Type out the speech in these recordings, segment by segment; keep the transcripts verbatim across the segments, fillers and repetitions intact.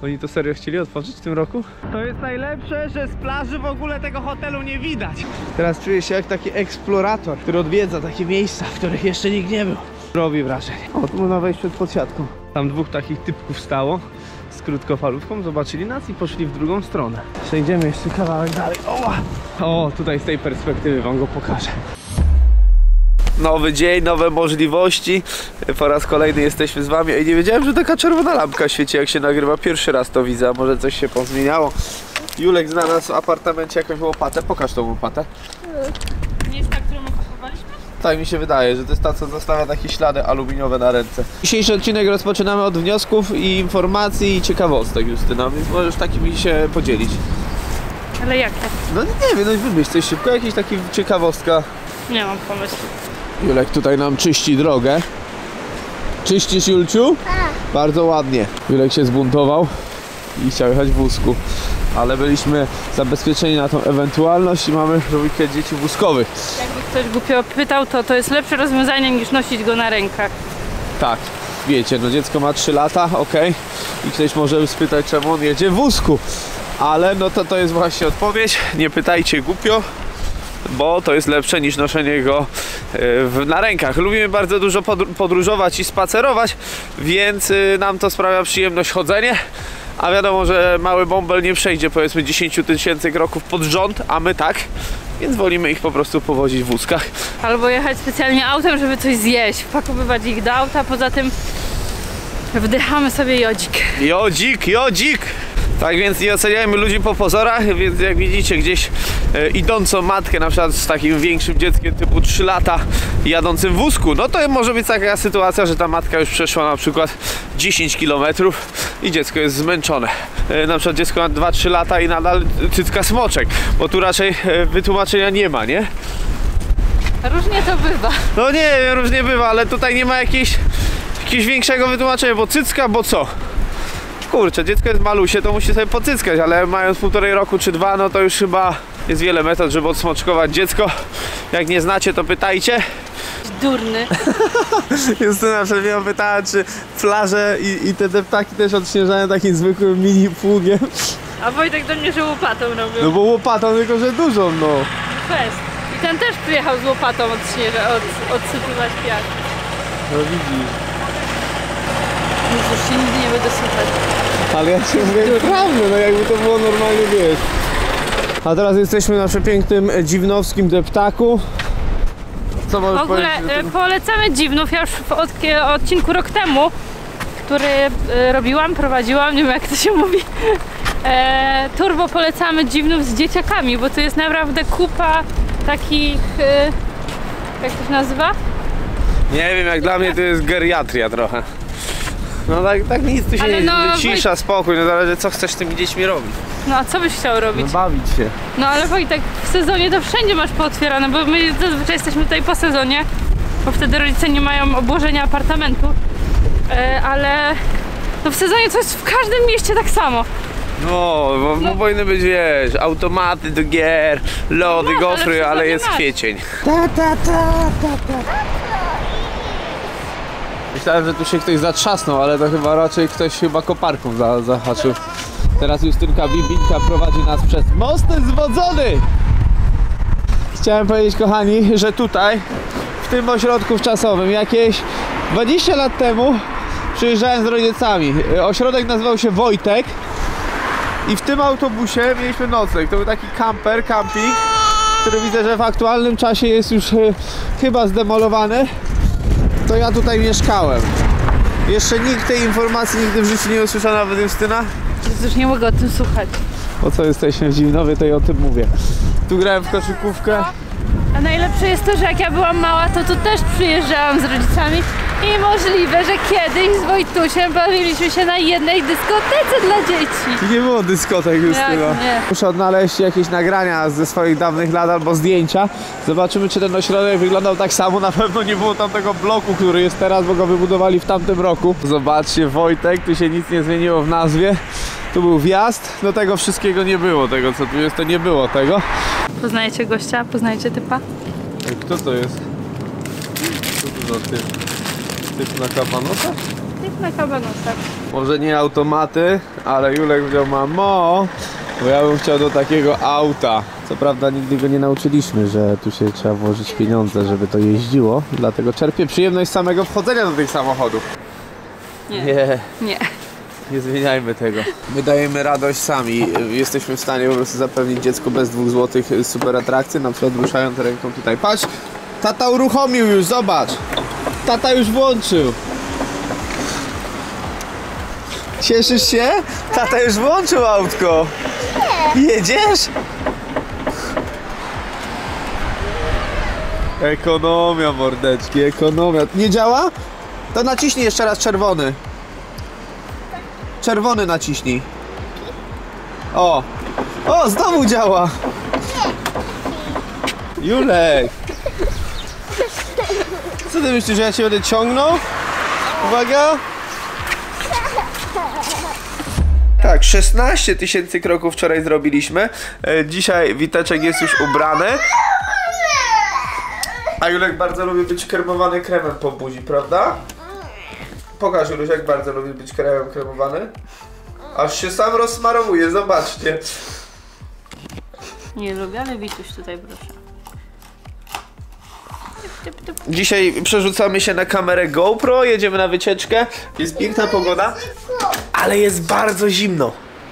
Oni to serio chcieli otworzyć w tym roku? To jest najlepsze, że z plaży w ogóle tego hotelu nie widać. Teraz czuję się jak taki eksplorator, który odwiedza takie miejsca, w których jeszcze nikt nie był. Robi wrażenie. O, tu można wejść przed podsiadką. Tam dwóch takich typków stało z krótkofalówką, zobaczyli nas i poszli w drugą stronę. Przejdziemy jeszcze kawałek dalej. Oła! O, tutaj z tej perspektywy wam go pokażę. Nowy dzień, nowe możliwości. Po raz kolejny jesteśmy z wami. I nie wiedziałem, że taka czerwona lampka świeci, jak się nagrywa. Pierwszy raz to widzę, a może coś się pozmieniało. Julek znalazł w apartamencie jakąś łopatę. Pokaż tą łopatę. Nie jest ta, którą kupowaliśmy? Tak mi się wydaje, że to jest ta, co zostawia takie ślady aluminiowe na ręce. Dzisiejszy odcinek rozpoczynamy od wniosków i informacji i ciekawostek, Justyna, więc możesz takimi się podzielić. Ale jakie? No nie wiem, no wymyśl coś szybko, jakieś takie ciekawostka. Nie mam pomysłu. Julek tutaj nam czyści drogę. Czyścisz, Julciu? Tak. Bardzo ładnie. Julek się zbuntował i chciał jechać w wózku. Ale byliśmy zabezpieczeni na tą ewentualność i mamy trójkę dzieci wózkowych. Jakby ktoś głupio pytał, to to jest lepsze rozwiązanie niż nosić go na rękach. Tak, wiecie, no dziecko ma trzy lata, ok. I ktoś może spytać, czemu on jedzie w wózku. Ale no to to jest właśnie odpowiedź. Nie pytajcie głupio, bo to jest lepsze niż noszenie go w, na rękach. Lubimy bardzo dużo podróżować i spacerować, więc nam to sprawia przyjemność chodzenie. A wiadomo, że mały bąbel nie przejdzie powiedzmy dziesięć tysięcy kroków pod rząd, a my tak, więc wolimy ich po prostu powozić w wózkach. Albo jechać specjalnie autem, żeby coś zjeść, wpakowywać ich do auta, poza tym wdychamy sobie jodzik. Jodzik, jodzik! Tak więc nie oceniajmy ludzi po pozorach, więc jak widzicie gdzieś e, idącą matkę, na przykład z takim większym dzieckiem typu trzy lata jadącym w wózku, no to może być taka sytuacja, że ta matka już przeszła na przykład dziesięć kilometrów i dziecko jest zmęczone. E, na przykład dziecko ma dwa trzy lata i nadal cycka smoczek, bo tu raczej e, wytłumaczenia nie ma, nie? Różnie to bywa. No nie, różnie bywa, ale tutaj nie ma jakiejś, jakiegoś większego wytłumaczenia, bo cycka, bo co? Kurczę, dziecko jest malusie, to musi sobie pocyckać, ale mając półtorej roku czy dwa, no to już chyba jest wiele metod, żeby odsmoczkować dziecko. Jak nie znacie, to pytajcie. Durny. Justyna przed chwilą pytała, czy plaże i, i te deptaki też odśnieżają takim zwykłym mini pługiem. A Wojtek do mnie, że łopatą robił. No bo łopatą, tylko że dużą, no. Fest. I ten też przyjechał z łopatą odśnieża, od, odsypywać piach. No widzisz. Już się nigdy nie będę słuchać. Ale ja ci mówię prawdę, no jakby to było normalnie, wiesz. A teraz jesteśmy na przepięknym dziwnowskim deptaku. Co W ogóle e, polecamy Dziwnów. Ja już w od, odcinku rok temu, który e, robiłam, prowadziłam, nie wiem jak to się mówi, e, turbo polecamy Dziwnów z dzieciakami, bo to jest naprawdę kupa takich, e, jak to się nazywa? Nie wiem, jak dla mnie to jest geriatria trochę. No tak, tak nic, tu się Ale nie no, cisza, Woj... spokój, no zależy co chcesz z tymi dziećmi robić. No a co byś chciał robić? No bawić się. No ale Wojtek, w sezonie to wszędzie masz pootwierane, bo my zazwyczaj jesteśmy tutaj po sezonie, bo wtedy rodzice nie mają obłożenia apartamentu, e, ale no w sezonie to jest w każdym mieście tak samo. No, bo no. powinny być, wiesz, automaty do gier, lody, no, gofry, ale, ale jest masz. Kwiecień. Ta, ta, ta, ta, ta. Myślałem, że tu się ktoś zatrzasnął, ale to chyba raczej ktoś chyba koparką za, zahaczył. Teraz Justynka Bibinka prowadzi nas przez most zwodzony! Chciałem powiedzieć, kochani, że tutaj, w tym ośrodku wczasowym, jakieś dwadzieścia lat temu przyjeżdżałem z rodzicami. Ośrodek nazywał się Wojtek i w tym autobusie mieliśmy nocleg. To był taki camper, camping, który widzę, że w aktualnym czasie jest już e, chyba zdemolowany. To ja tutaj mieszkałem. Jeszcze nikt tej informacji nigdy w życiu nie usłyszał, nawet Justyna. Już nie mogę o tym słuchać. Po co jesteśmy w Dziwnowie, to i o tym mówię. Tu grałem w koszykówkę. A najlepsze jest to, że jak ja byłam mała, to tu też przyjeżdżałam z rodzicami i możliwe, że kiedyś z Wojtusiem bawiliśmy się na jednej dyskotece dla dzieci. Nie było dyskotek, Justyna. Muszę odnaleźć jakieś nagrania ze swoich dawnych lat albo zdjęcia. Zobaczymy, czy ten ośrodek wyglądał tak samo. Na pewno nie było tam tego bloku, który jest teraz, bo go wybudowali w tamtym roku. Zobaczcie, Wojtek, tu się nic nie zmieniło w nazwie. Tu był wjazd, do tego wszystkiego nie było, tego co tu jest, to nie było tego. Poznajecie gościa? Poznajecie typa? Kto to jest? Co to za typ? Typ na kabanosach? Typ na kabanosach. Może nie automaty, ale Julek wziął mamo, bo ja bym chciał do takiego auta. Co prawda nigdy go nie nauczyliśmy, że tu się trzeba włożyć pieniądze, żeby to jeździło. Dlatego czerpię przyjemność samego wchodzenia do tych samochodów. Nie. Nie. Nie. Nie zmieniajmy tego. My dajemy radość sami. Jesteśmy w stanie po prostu zapewnić dziecku bez dwóch złotych super atrakcje, na przykład ruszając ręką tutaj. Patrz! Tata uruchomił już, zobacz! Tata już włączył! Cieszysz się? Tata już włączył autko! Jedziesz? Ekonomia, mordeczki, ekonomia. Nie działa? To naciśnij jeszcze raz czerwony. Czerwony naciśnij. O! O, znowu działa! Julek! Co ty myślisz, że ja cię będę ciągnął? Uwaga! Tak, szesnaście tysięcy kroków wczoraj zrobiliśmy. E, Dzisiaj Witeczek jest już ubrany. A Julek bardzo lubi być kremowany kremem po buzi, prawda? Pokaż, Juluś, jak bardzo lubi być kremem kremowany. Aż się sam rozsmarowuje, zobaczcie. Nie lubię, ale Wituś tutaj proszę. Typ, typ, typ. Dzisiaj przerzucamy się na kamerę GoPro, jedziemy na wycieczkę. Jest piękna pogoda, ale jest bardzo zimno.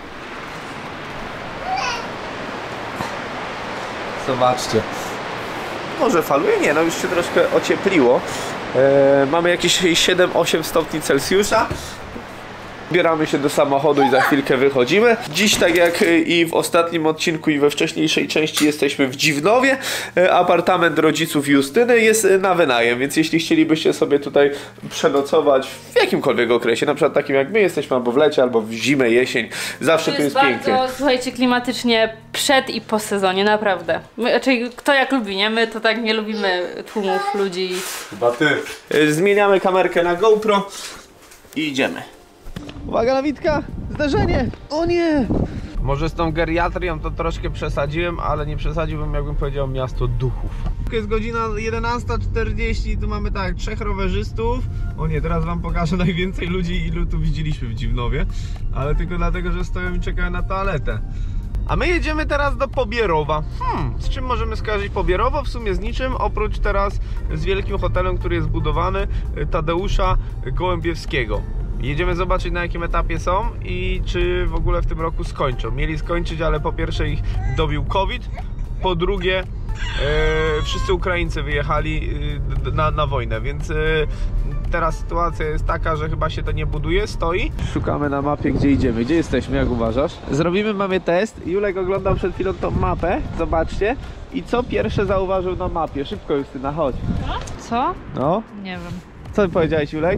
Zobaczcie. Może faluje? Nie, no już się troszkę ociepliło. Eee, mamy jakieś siedem osiem stopni Celsjusza. Zbieramy się do samochodu i za chwilkę wychodzimy. Dziś, tak jak i w ostatnim odcinku i we wcześniejszej części, jesteśmy w Dziwnowie. Apartament rodziców Justyny jest na wynajem, więc jeśli chcielibyście sobie tutaj przenocować w jakimkolwiek okresie, na przykład takim jak my jesteśmy, albo w lecie, albo w zimę, jesień, zawsze tu jest, jest pięknie. bardzo, słuchajcie, klimatycznie przed i po sezonie, naprawdę. My, znaczy, kto jak lubi, nie? My to tak nie lubimy tłumów ludzi. Chyba ty. Zmieniamy kamerkę na GoPro i idziemy. Uwaga na Witka! Zdarzenie! O nie! Może z tą geriatrią to troszkę przesadziłem, ale nie przesadziłbym, jakbym powiedział miasto duchów. Jest godzina jedenasta czterdzieści, tu mamy tak, trzech rowerzystów. O nie, teraz wam pokażę najwięcej ludzi, ilu tu widzieliśmy w Dziwnowie. Ale tylko dlatego, że stoją i czekają na toaletę. A my jedziemy teraz do Pobierowa. Hmm, z czym możemy skojarzyć Pobierowo? W sumie z niczym, oprócz teraz z wielkim hotelem, który jest budowany, Tadeusza Gołębiewskiego. Jedziemy zobaczyć, na jakim etapie są i czy w ogóle w tym roku skończą. Mieli skończyć, ale po pierwsze ich dobił COVID, po drugie e, wszyscy Ukraińcy wyjechali e, na, na wojnę, więc e, teraz sytuacja jest taka, że chyba się to nie buduje, stoi. Szukamy na mapie, gdzie idziemy. Gdzie jesteśmy, jak uważasz? Zrobimy mamy test. Julek oglądał przed chwilą tą mapę, zobaczcie. I co pierwsze zauważył na mapie? Szybko, Justyna, chodź. Co? No. Nie wiem. Co powiedziałeś, Julek?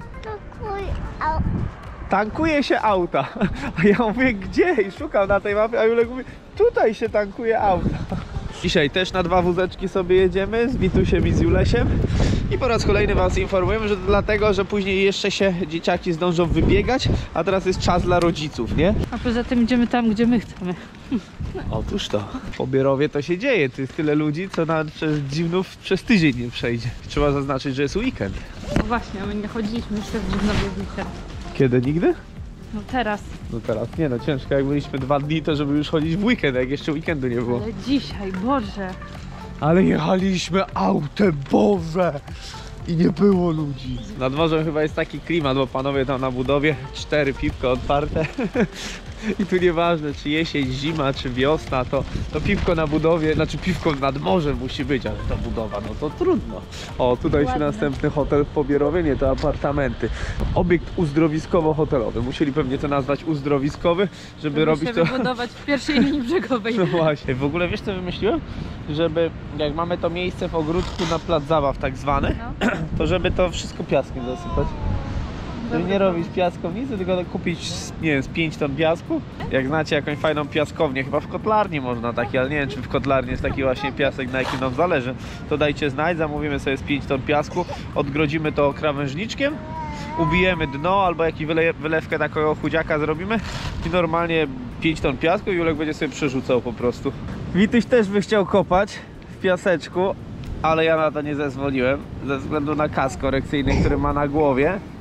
Tankuje się auta. A ja mówię, gdzie? I szukam na tej mapie, a Julek mówi, tutaj się tankuje auta. Dzisiaj też na dwa wózeczki sobie jedziemy z Witusiem i z Julesiem. I po raz kolejny was informujemy, że to dlatego, że później jeszcze się dzieciaki zdążą wybiegać, a teraz jest czas dla rodziców, nie? A poza tym idziemy tam, gdzie my chcemy. Otóż to. W Pobierowie to się dzieje. Tu jest tyle ludzi, co na przez Dziwnów przez tydzień nie przejdzie. Trzeba zaznaczyć, że jest weekend. No właśnie, a my nie chodziliśmy jeszcze w Dziwnowie weekend. Kiedy? Nigdy? No teraz. No teraz nie, no ciężko, jak byliśmy dwa dni, to żeby już chodzić w weekend, jak jeszcze weekendu nie było. Ale dzisiaj, Boże. Ale jechaliśmy autem, Boże! I nie było ludzi. Nad morzem chyba jest taki klimat, bo panowie tam na budowie, cztery piwko otwarte. I tu nieważne, czy jesień, zima, czy wiosna, to, to piwko na budowie, znaczy piwko nad morzem musi być, ale to budowa, no to trudno. O, tutaj się Ładne. następny hotel w Pobierowie, nie, to apartamenty. Obiekt uzdrowiskowo-hotelowy. Musieli pewnie to nazwać uzdrowiskowy, żeby, Żeby robić się to... wybudować w pierwszej linii brzegowej. No właśnie. W ogóle wiesz co wymyśliłem? Żeby jak mamy to miejsce w ogródku na plac zabaw tak zwany, No. to żeby to wszystko piaskiem zasypać. Żeby nie robić piaskownicy, tylko kupić, nie wiem, z pięć ton piasku. Jak znacie jakąś fajną piaskownię, chyba w Kotlarni można taki, ale nie wiem, czy w Kotlarni jest taki właśnie piasek, na jakim nam zależy, to dajcie znać, zamówimy sobie z pięć ton piasku, odgrodzimy to krawężniczkiem, ubijemy dno albo jakiś wyle wylewkę takiego chudziaka zrobimy i normalnie pięć ton piasku i Julek będzie sobie przerzucał po prostu. Wituś też by chciał kopać w piaseczku, ale ja na to nie zezwoliłem ze względu na kask korekcyjny, który ma na głowie.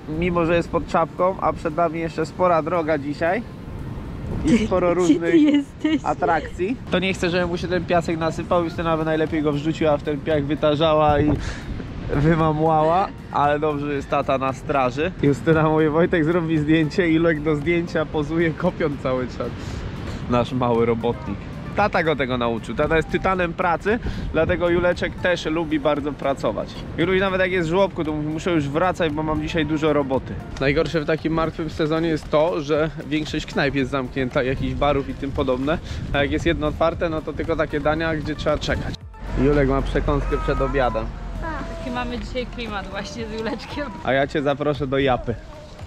mimo że jest pod czapką, a przed nami jeszcze spora droga dzisiaj i sporo różnych atrakcji, to nie chcę, żeby mu się ten piasek nasypał. Justyna by najlepiej go wrzuciła w ten piach, wytarzała i wymamłała, ale dobrze, że jest tata na straży. Justyna mówi: Wojtek, zrób mi zdjęcie, i Lek do zdjęcia pozuje, kopiąc cały czas. Nasz mały robotnik. Tata go tego nauczył. Tata jest tytanem pracy, dlatego Juleczek też lubi bardzo pracować. Juluś nawet jak jest w żłobku, to mówi: muszę już wracać, bo mam dzisiaj dużo roboty. Najgorsze w takim martwym sezonie jest to, że większość knajp jest zamknięta, jakichś barów i tym podobne. A jak jest jedno otwarte, no to tylko takie dania, gdzie trzeba czekać. Julek ma przekąskę przed obiadem. Taki mamy dzisiaj klimat właśnie z Juleczkiem. A ja cię zaproszę do Japy.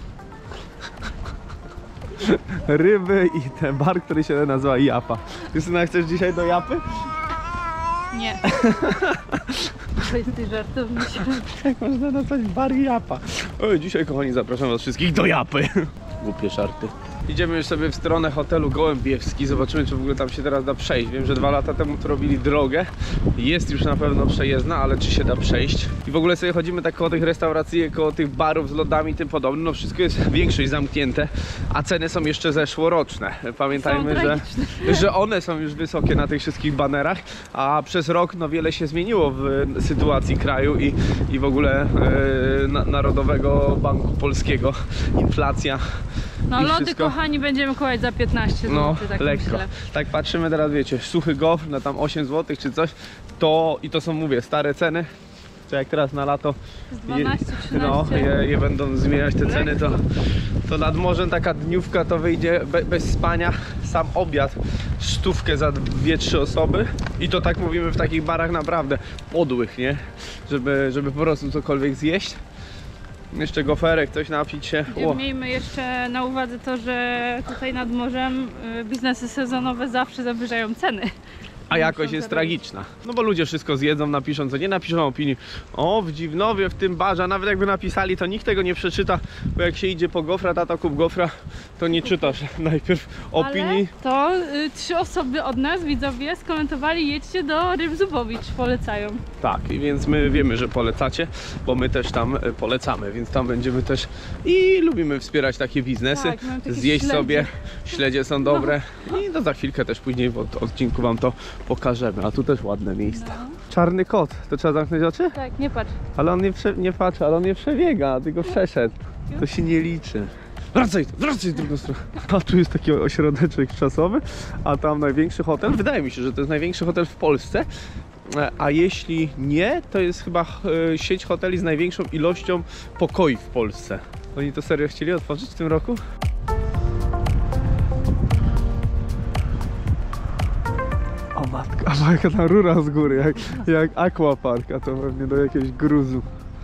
Ryby i ten bar, który się nazywa Japa. Justyna, chcesz dzisiaj do Japy? Nie. To jest ty żartownisie. Jak można nazwać bar Japa? Oj, dzisiaj, kochani, zapraszam was wszystkich do Japy. Głupie żarty. Idziemy już sobie w stronę hotelu Gołębiewski. Zobaczymy, czy w ogóle tam się teraz da przejść. Wiem, że dwa lata temu tu robili drogę. Jest już na pewno przejezdna, ale czy się da przejść? I w ogóle sobie chodzimy tak koło tych restauracji, koło tych barów z lodami i tym podobnym. No wszystko jest większość zamknięte, a ceny są jeszcze zeszłoroczne. Pamiętajmy, że, że one są już wysokie na tych wszystkich banerach, a przez rok no wiele się zmieniło w sytuacji kraju i, i w ogóle yy, na, Narodowego Banku Polskiego. Inflacja. No I lody, wszystko. kochani, będziemy kupować za piętnaście złotych, No, tak lekko. myślę. Tak patrzymy teraz, wiecie, suchy gofr na tam osiem złotych czy coś, to i to są, mówię, stare ceny. Czy jak teraz na lato Z dwanaście, no, trzynaście. je, je będą zmieniać te ceny, to, to nad morzem taka dniówka to wyjdzie be, bez spania, sam obiad, stówkę za dwie, trzy osoby. I to tak mówimy w takich barach naprawdę podłych, nie? Żeby, żeby po prostu cokolwiek zjeść. Jeszcze goferek, coś napić się. O. Miejmy jeszcze na uwadze to, że tutaj nad morzem y, biznesy sezonowe zawsze zawyżają ceny. A jakość jest tragiczna. No bo ludzie wszystko zjedzą, napiszą co nie, napiszą opinii. O, w Dziwnowie, w tym barze, a nawet jakby napisali, to nikt tego nie przeczyta, bo jak się idzie po gofra, tata kup gofra, to nie czytasz najpierw opinii. Ale to y, trzy osoby od nas, widzowie, skomentowali: jedźcie do Ryb Zubowicz, polecają. Tak, i więc my wiemy, że polecacie, bo my też tam y, polecamy, więc tam będziemy też i lubimy wspierać takie biznesy. Tak, mamy takie zjeść śledzie. sobie, śledzie są dobre i no za chwilkę też później w od- odcinku wam to pokażemy, a tu też ładne miejsca. No. Czarny kot, to trzeba zamknąć oczy? Tak, nie patrz. Ale on nie, prze, nie patrzy, ale on nie przebiega, tylko przeszedł. To się nie liczy. Wracaj, wracaj z drugą stronę. A tu jest taki ośrodeczek czasowy, a tam największy hotel. Wydaje mi się, że to jest największy hotel w Polsce. A jeśli nie, to jest chyba e, sieć hoteli z największą ilością pokoi w Polsce. Oni to serio chcieli otworzyć w tym roku? O matka, a jaka ta rura z góry, jak, jak aquapark, a to pewnie do jakiegoś gruzu.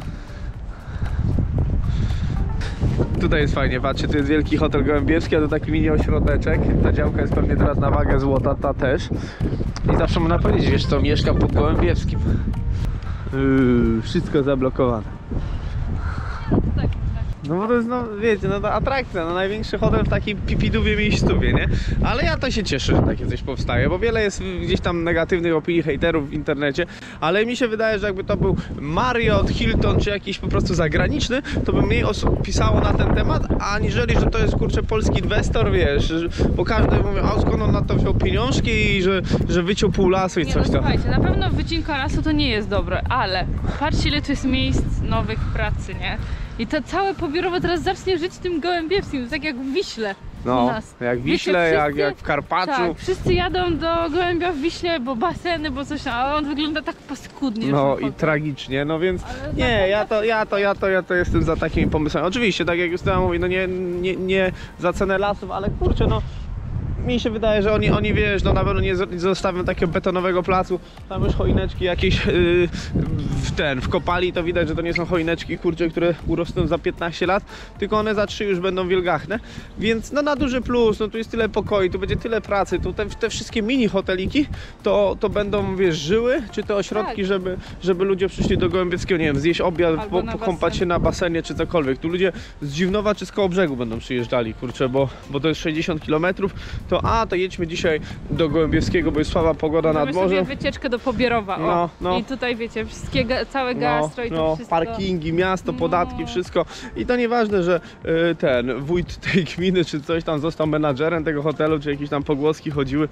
Tutaj jest fajnie, patrzcie, tu jest wielki hotel Gołębiewski, a to taki mini ośrodeczek. Ta działka jest pewnie teraz na wagę złota, ta też. I zawsze można powiedzieć, wiesz co, mieszkam pod Gołębiewskim. Yy, wszystko zablokowane. Tak, No bo to jest, no wiecie, no to atrakcja, no największy hotel w takiej pipidówie miejscowie, nie? Ale ja to się cieszę, że takie coś powstaje, bo wiele jest gdzieś tam negatywnych opinii hejterów w internecie, ale mi się wydaje, że jakby to był Marriott, Hilton czy jakiś po prostu zagraniczny, to by mniej osób pisało na ten temat, aniżeli, że to jest, kurczę, polski inwestor, wiesz, bo każdy mówi: a skąd on na to wziął pieniążki i że, że wyciął pół lasu i Nie, coś no tam. słuchajcie, na pewno wycinka lasu to nie jest dobre, ale patrzcie, ile tu jest miejsc nowych pracy, nie? I to całe pobiorowo teraz zacznie żyć tym Gołębiewskim, tak jak w Wiśle u No, nas. jak w Wiecie, Wiśle, jak, wszyscy- jak w Karpaczu. Tak, wszyscy jadą do Gołębia w Wiśle, bo baseny, bo coś tam, ale on wygląda tak paskudnie. No że i tragicznie, no więc Ale nie, ja to, ja to, ja to, ja to jestem za takimi pomysłami. Oczywiście, tak jak Justyna mówi, no nie, nie, nie za cenę lasów, ale kurczę, no mi się wydaje, że oni, oni wiesz, no na pewno nie z- nie zostawią takiego betonowego placu, tam już choineczki jakieś yy, w ten, wkopali, to widać, że to nie są choineczki, kurczę, które urosną za piętnaście lat, tylko one za trzy już będą wielgachne, więc no na duży plus, no tu jest tyle pokoi, tu będzie tyle pracy, tu te, te wszystkie mini hoteliki, to, to będą, wiesz, żyły, czy te ośrodki, Tak. żeby, żeby ludzie przyszli do Gołębiewskiego, nie wiem, zjeść obiad, Albo po, na pokąpać basen. się na basenie, czy cokolwiek, tu ludzie z Dziwnowa czy z Kołobrzegu będą przyjeżdżali, kurczę, bo, bo to jest sześćdziesiąt kilometrów, to wszystko, a to jedźmy dzisiaj do Gołębiewskiego, bo jest słaba pogoda nad Możemy morzem. sobie wycieczkę do Pobierowa, o. No, no. I tutaj wiecie, wszystkie, ga- całe gastro i to no, wszystko. parkingi, miasto, podatki, No. wszystko. I to nieważne, że y, ten wójt tej gminy czy coś tam został menadżerem tego hotelu, czy jakieś tam pogłoski chodziły.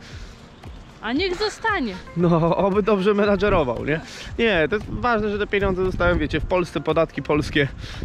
A niech zostanie. No, oby dobrze menadżerował, nie? Nie, to jest ważne, że te pieniądze zostają, wiecie, w Polsce, podatki polskie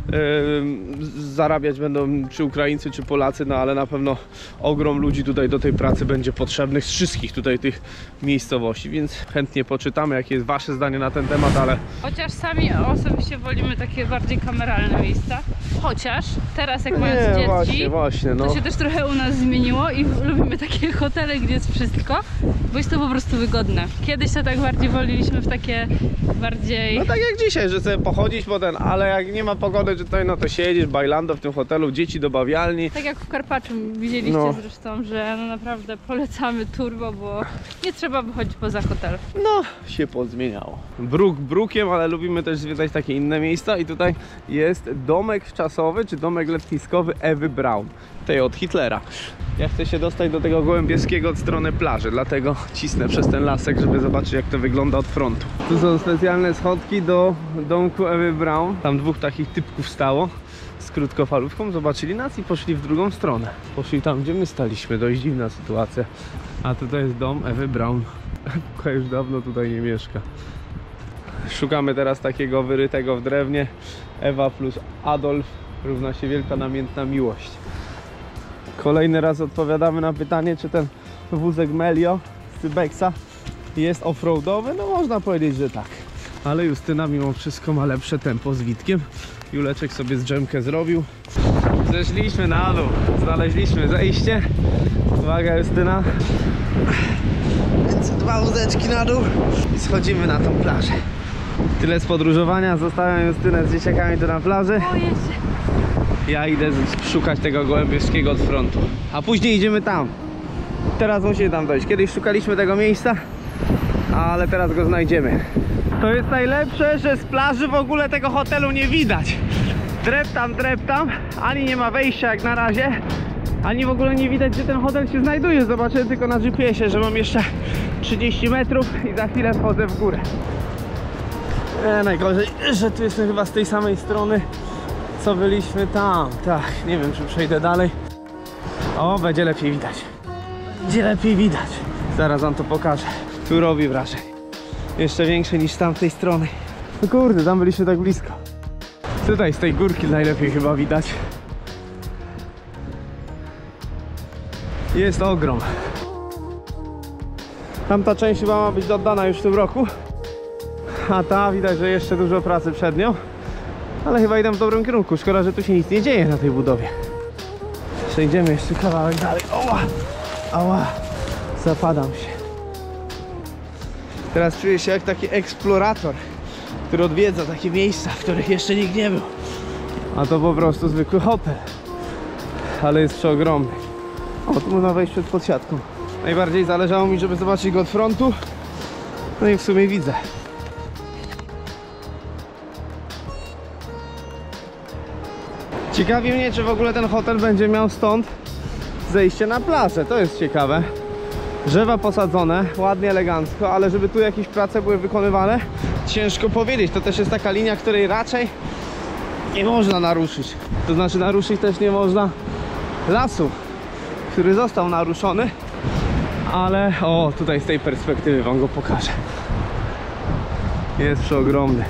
yy, zarabiać będą czy Ukraińcy, czy Polacy, no ale na pewno ogrom ludzi tutaj do tej pracy będzie potrzebnych z wszystkich tutaj tych miejscowości, więc chętnie poczytamy, jakie jest wasze zdanie na ten temat, ale... Chociaż sami osobiście wolimy takie bardziej kameralne miejsca. Chociaż teraz jak mając Nie, dzieci, właśnie, właśnie, no. to się też trochę u nas zmieniło i lubimy takie hotele, gdzie jest wszystko, bo jest to po prostu wygodne. Kiedyś to tak bardziej woleliśmy w takie bardziej... No tak jak dzisiaj, że sobie pochodzić potem, ale jak nie ma pogody, czy tutaj, no to siedzisz, bajlando w tym hotelu, dzieci do bawialni. Tak jak w Karpaczu widzieliście No. zresztą, że no naprawdę polecamy turbo, bo nie trzeba wychodzić poza hotel. No, się pozmieniało. Bruk brukiem, ale lubimy też zwiedzać takie inne miejsca i tutaj jest domek wczasowy, czy domek letniskowy Ewy Braun, tej od Hitlera. Ja chcę się dostać do tego Gołębiewskiego od strony plaży, dlatego cisnę przez ten lasek, żeby zobaczyć, jak to wygląda od frontu. Tu są specjalne schodki do domku Ewy Braun. Tam dwóch takich typków stało z krótkofalówką, zobaczyli nas i poszli w drugą stronę. Poszli tam, gdzie my staliśmy, dość dziwna sytuacja. A tutaj jest dom Ewy Braun. Ewka już dawno tutaj nie mieszka. Szukamy teraz takiego wyrytego w drewnie. Ewa plus Adolf równa się wielka namiętna miłość. Kolejny raz odpowiadamy na pytanie, czy ten wózek Melio z Cybexa jest offroadowy. No można powiedzieć, że tak. Ale Justyna mimo wszystko ma lepsze tempo z Witkiem. Juleczek sobie z dżemkę zrobił. Zeszliśmy na dół. Znaleźliśmy zejście. Uwaga, Justyna. Więc dwa wózeczki na dół i schodzimy na tą plażę. Tyle z podróżowania. Zostawiam Justynę z dzieciakami tu na plaży. Boję się. Ja idę szukać tego Gołębiewskiego od frontu. A później idziemy tam. Teraz musimy tam dojść. Kiedyś szukaliśmy tego miejsca, ale teraz go znajdziemy. To jest najlepsze, że z plaży w ogóle tego hotelu nie widać. Dreptam, dreptam. Ani nie ma wejścia jak na razie, ani w ogóle nie widać, gdzie ten hotel się znajduje. Zobaczyłem tylko na G P S ie, że mam jeszcze trzydzieści metrów i za chwilę wchodzę w górę. E, najgorzej, że tu jestem chyba z tej samej strony, co byliśmy tam. Tak, nie wiem, czy przejdę dalej. O, będzie lepiej widać. Będzie lepiej widać. Zaraz wam to pokażę. Tu robi wrażenie. Jeszcze większe niż z tamtej strony. No kurde, tam byliśmy tak blisko. Tutaj z tej górki najlepiej chyba widać. Jest ogrom. Tamta część chyba ma być oddana już w tym roku. A ta widać, że jeszcze dużo pracy przed nią. Ale chyba idę w dobrym kierunku. Szkoda, że tu się nic nie dzieje na tej budowie. Przejdziemy jeszcze kawałek dalej. Oła! Ała! Zapadam się. Teraz czuję się jak taki eksplorator, który odwiedza takie miejsca, w których jeszcze nikt nie był. A to po prostu zwykły hotel. Ale jest przeogromny. O, tu można wejść przed podsiadką. Najbardziej zależało mi, żeby zobaczyć go od frontu. No i w sumie widzę. Ciekawi mnie, czy w ogóle ten hotel będzie miał stąd zejście na plażę. To jest ciekawe. Drzewa posadzone, ładnie, elegancko, ale żeby tu jakieś prace były wykonywane, ciężko powiedzieć. To też jest taka linia, której raczej nie można naruszyć. To znaczy naruszyć też nie można lasu, który został naruszony. Ale o, tutaj z tej perspektywy wam go pokażę. Jest przeogromny.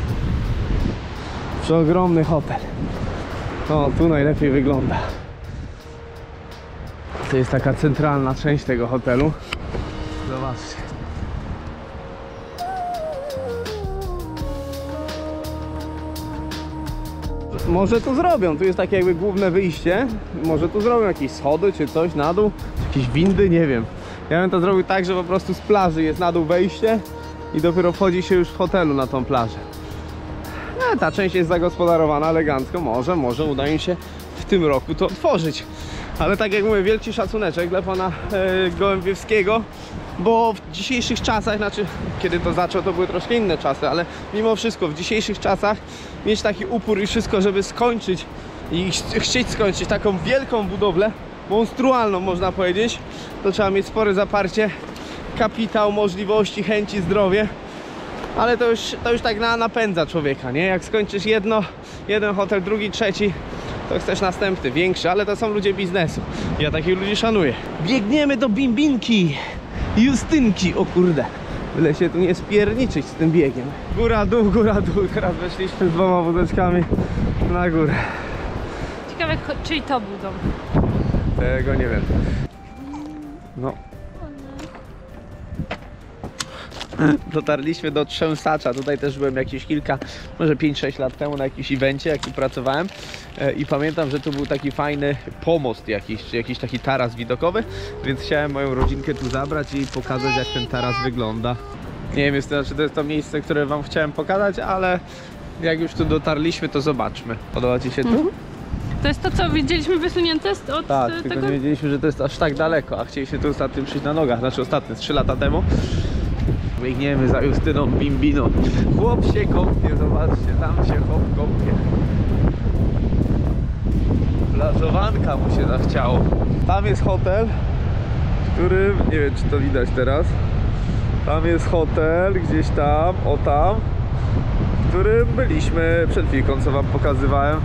Przeogromny hotel. O, tu najlepiej wygląda. To jest taka centralna część tego hotelu. Zobaczcie. Może tu zrobią, tu jest takie jakby główne wyjście. Może tu zrobią jakieś schody czy coś na dół, jakieś windy, nie wiem. Ja bym to zrobił tak, że po prostu z plaży jest na dół wejście i dopiero wchodzi się już w hotelu na tą plażę. No, ta część jest zagospodarowana elegancko, może, może uda im się w tym roku to otworzyć. Ale tak jak mówię, wielki szacuneczek dla pana e, Gołębiewskiego, bo w dzisiejszych czasach, znaczy kiedy to zaczął, to były troszkę inne czasy, ale mimo wszystko w dzisiejszych czasach mieć taki upór i wszystko, żeby skończyć i ch chcieć skończyć taką wielką budowlę, monstrualną można powiedzieć, to trzeba mieć spore zaparcie, kapitał, możliwości, chęci, zdrowie. Ale to już, to już tak na, napędza człowieka, nie? Jak skończysz jedno, jeden hotel, drugi, trzeci, to chcesz następny, większy, ale to są ludzie biznesu. Ja takich ludzi szanuję. Biegniemy do Bimbinki, Justynki, o kurde. Byle się tu nie spierniczyć z tym biegiem. Góra, dół, góra, dół. Teraz weszliśmy z dwoma wózeczkami na górę. Ciekawe, czyj to był dom. Tego nie wiem. No. Dotarliśmy do Trzęsacza. Tutaj też byłem jakieś kilka, może pięć sześć lat temu na jakimś evencie, jak tu pracowałem. E, I pamiętam, że tu był taki fajny pomost jakiś, czy jakiś taki taras widokowy, więc chciałem moją rodzinkę tu zabrać i pokazać, jak ten taras wygląda. Nie wiem, jest to, czy to jest to miejsce, które wam chciałem pokazać, ale jak już tu dotarliśmy, to zobaczmy. Podoba ci się tu? Mhm. To jest to, co widzieliśmy wysunięte z- od Tak, e, tylko tego? nie wiedzieliśmy, że to jest aż tak daleko, a chcieliśmy tu ostatnio przyjść na nogach, znaczy ostatnio, trzy lata temu. Biegniemy za Justyną Bimbiną. Chłop się kąpie, zobaczcie, tam się chłop kąpie. Plażowanka mu się zachciało. Tam jest hotel, w którym, nie wiem, czy to widać teraz. Tam jest hotel, gdzieś tam, o tam, w którym byliśmy przed chwilką, co wam pokazywałem.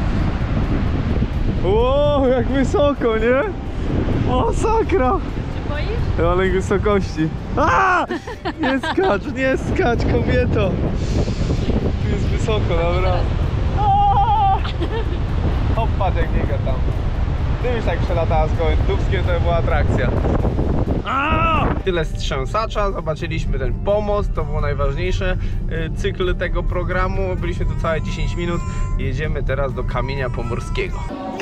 Wow, jak wysoko, nie? O, sakra! Się boisz? Ale wysokości. A! Nie skacz, nie skacz, kobieto! Tu jest wysoko, dobra. A! Hop, patrz jak biega tam. Gdybyś tak przelatała z gołym dubskiem, to była atrakcja. A! Tyle z Trzęsacza, zobaczyliśmy ten pomost, to było najważniejsze. Cykl tego programu, byliśmy tu całe dziesięć minut. Jedziemy teraz do Kamienia Pomorskiego.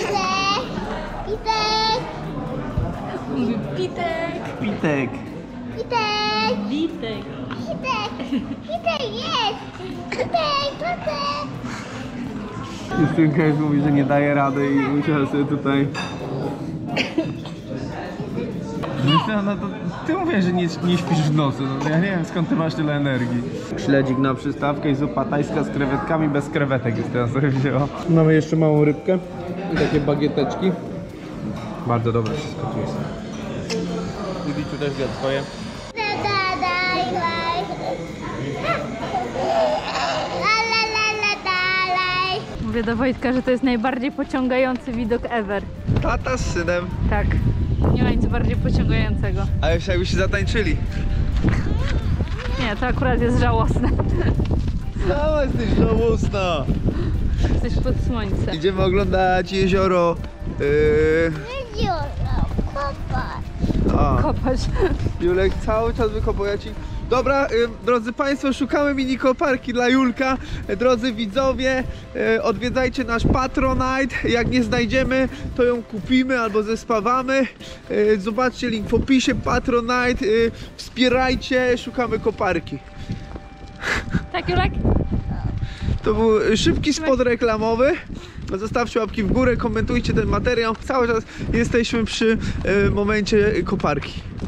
Mówi Pitek. Pitek. Pitek! Pitek. Pitek! Pitek jest! Pitek! Pitek! Justynka już mówi, że nie daje rady i musiała sobie tutaj... Justyna, no to ty mówisz, że nie, nie śpisz w nocy, no ja nie wiem, skąd ty masz tyle energii. Śledzik na przystawkę i zupa tajska z krewetkami, bez krewetek Justyna sobie wzięła. Mamy jeszcze małą rybkę i takie bagieteczki. Bardzo dobre wszystko tu jest. Judy tu też zjadł swoje. Da, da, daj, daj. La, la, la, la, dalej. Mówię do Wojtka, że to jest najbardziej pociągający widok ever. Tata z synem. Tak. Nie ma nic bardziej pociągającego. A jeszcze jakby się zatańczyli. Nie, to akurat jest żałosne. Sama jesteś żałosna. Jesteś pod słońcem. Idziemy oglądać jezioro. Yy... Jezioro, popatrz. A. Kopać. Julek cały czas wykopał, ja ci... Dobra, y, drodzy Państwo, szukamy mini koparki dla Julka. Y, Drodzy widzowie, y, odwiedzajcie nasz Patronite. Jak nie znajdziemy, to ją kupimy albo zespawamy. Y, zobaczcie link w opisie, Patronite. Y, wspierajcie, szukamy koparki. Tak, Julek? To był szybki spot reklamowy. Zostawcie łapki w górę, komentujcie ten materiał. Cały czas jesteśmy przy y, momencie koparki.